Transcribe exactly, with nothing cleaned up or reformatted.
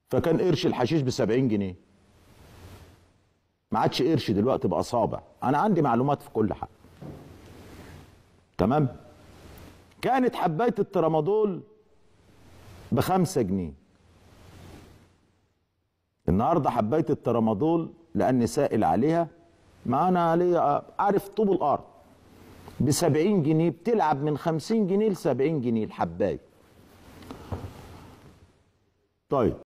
فكان قرش الحشيش ب سبعين جنيه. ما عادش قرش دلوقتي بقى صابع. انا عندي معلومات في كل حاجه. تمام؟ كانت حبايه الترامادول بخمسة جنيه. النهارده حبايه الترامادول لاني سائل عليها، ما انا عليها عارف طوب الارض، ب سبعين جنيه، بتلعب من خمسين جنيه ل سبعين جنيه الحبايه. طيب